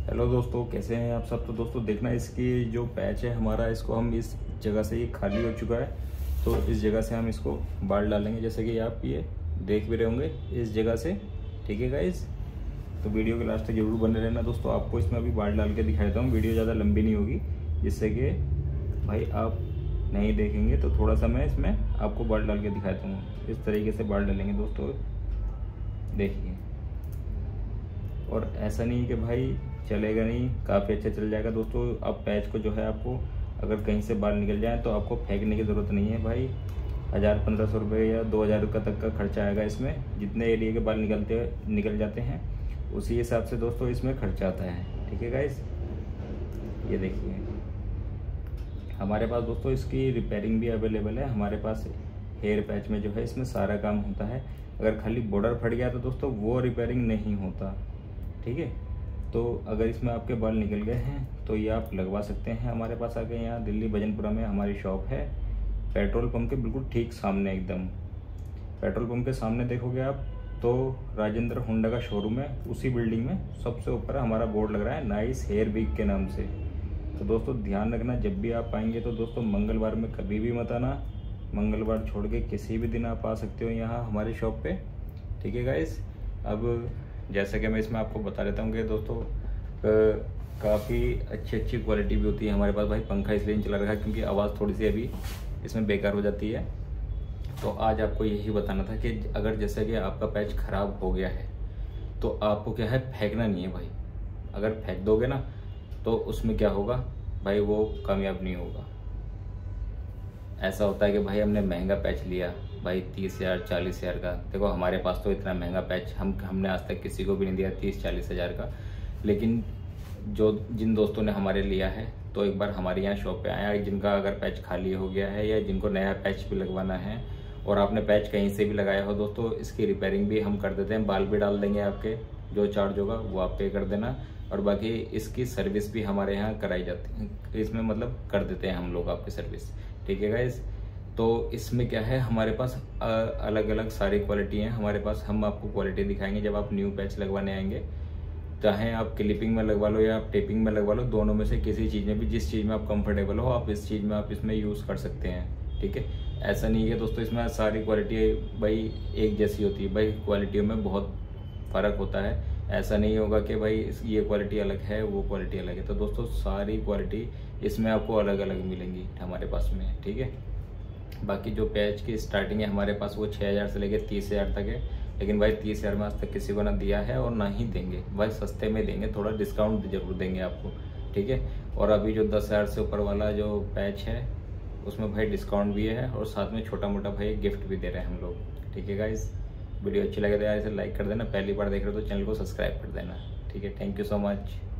Hello दोस्तों, कैसे हैं आप सब। तो दोस्तों देखना, इसकी जो पैच है हमारा, इसको हम इस जगह से, ये खाली हो चुका है तो इस जगह से हम इसको बाल डालेंगे, जैसे कि आप ये देख भी रहे होंगे इस जगह से। ठीक है गाइस, तो वीडियो के लास्ट तक जरूर बने रहना दोस्तों। आपको इसमें अभी बाल डाल के दिखा देता हूँ, वीडियो ज़्यादा लंबी नहीं होगी, जिससे कि भाई आप नहीं देखेंगे तो थोड़ा सा मैं इसमें आपको बाल डाल के दिखाता हूँ। इस तरीके से बाल डालेंगे दोस्तों, देखिए। और ऐसा नहीं कि भाई चलेगा नहीं, काफ़ी अच्छा चल जाएगा दोस्तों। अब पैच को जो है, आपको अगर कहीं से बाल निकल जाए तो आपको फेंकने की ज़रूरत नहीं है भाई। 1000-1500 रुपये या 2000 का तक का खर्चा आएगा इसमें। जितने एरिया के बाल निकल जाते हैं उसी हिसाब से दोस्तों इसमें खर्चा आता है। ठीक है गाइस, ये देखिए हमारे पास दोस्तों इसकी रिपेयरिंग भी अवेलेबल है। हमारे पास हेयर पैच में जो है इसमें सारा काम होता है। अगर खाली बॉर्डर फट गया तो दोस्तों वो रिपेयरिंग नहीं होता। ठीक है, तो अगर इसमें आपके बाल निकल गए हैं तो ये आप लगवा सकते हैं हमारे पास आके। यहाँ दिल्ली भजनपुरा में हमारी शॉप है, पेट्रोल पंप के बिल्कुल ठीक सामने, एकदम पेट्रोल पंप के सामने देखोगे आप तो राजेंद्र होंडा का शोरूम है। उसी बिल्डिंग में सबसे ऊपर हमारा बोर्ड लग रहा है नाइस हेयर वीक के नाम से। तो दोस्तों ध्यान रखना, जब भी आप आएंगे तो दोस्तों मंगलवार में कभी भी मत आना। मंगलवार छोड़ के किसी भी दिन आप आ सकते हो यहाँ हमारी शॉप पे। ठीक है गाइस, अब जैसा कि मैं इसमें आपको बता देता हूँ कि दोस्तों काफ़ी अच्छी क्वालिटी भी होती है हमारे पास। भाई पंखा इसलिए नहीं चला रखा क्योंकि आवाज़ थोड़ी सी अभी इसमें बेकार हो जाती है। तो आज आपको यही बताना था कि अगर जैसे कि आपका पैच ख़राब हो गया है तो आपको क्या है, फेंकना नहीं है भाई। अगर फेंक दोगे ना तो उसमें क्या होगा भाई, वो कामयाब नहीं होगा। ऐसा होता है कि भाई हमने महंगा पैच लिया भाई 30,000 40,000 का। देखो हमारे पास तो इतना महंगा पैच हमने आज तक किसी को भी नहीं दिया 30-40 हज़ार का। लेकिन जिन दोस्तों ने हमारे लिया है तो एक बार हमारे यहाँ शॉप पे आया, जिनका अगर पैच खाली हो गया है या जिनको नया पैच भी लगवाना है और आपने पैच कहीं से भी लगाया हो दोस्तों, इसकी रिपेयरिंग भी हम कर देते हैं। बाल भी डाल देंगे, आपके जो चार्ज होगा वो आप पे कर देना। और बाकी इसकी सर्विस भी हमारे यहाँ कराई जाती है, इसमें मतलब कर देते हैं हम लोग आपकी सर्विस। ठीक है गाइज, तो इसमें क्या है, हमारे पास अलग अलग सारी क्वालिटी हैं हमारे पास। हम आपको क्वालिटी दिखाएंगे जब आप न्यू पैच लगवाने आएंगे। चाहे आप क्लिपिंग में लगवा लो या आप टेपिंग में लगवा लो, दोनों में से किसी चीज़ में भी, जिस चीज़ में आप कंफर्टेबल हो आप इस चीज़ में आप इसमें यूज़ कर सकते हैं। ठीक है, ऐसा नहीं है दोस्तों इसमें सारी क्वालिटी भाई एक जैसी होती है। भाई क्वालिटियों में बहुत फ़र्क होता है। ऐसा नहीं होगा कि भाई ये क्वालिटी अलग है वो क्वालिटी अलग है। तो दोस्तों सारी क्वालिटी इसमें आपको अलग अलग मिलेंगी हमारे पास में। ठीक है, बाकी जो पैच की स्टार्टिंग है हमारे पास वो 6,000 से लेकर 30,000 तक है। लेकिन भाई 30,000 में आज तक किसी को ना दिया है और ना ही देंगे भाई। सस्ते में देंगे, थोड़ा डिस्काउंट जरूर देंगे आपको। ठीक है, और अभी जो 10,000 से ऊपर वाला जो पैच है उसमें भाई डिस्काउंट भी है और साथ में छोटा मोटा भाई गिफ्ट भी दे रहे हैं हम लोग। ठीक है गाइज, वीडियो अच्छी लगे तो यार इसे लाइक कर देना। पहली बार देख रहे हो तो चैनल को सब्सक्राइब कर देना। ठीक है, थैंक यू सो मच।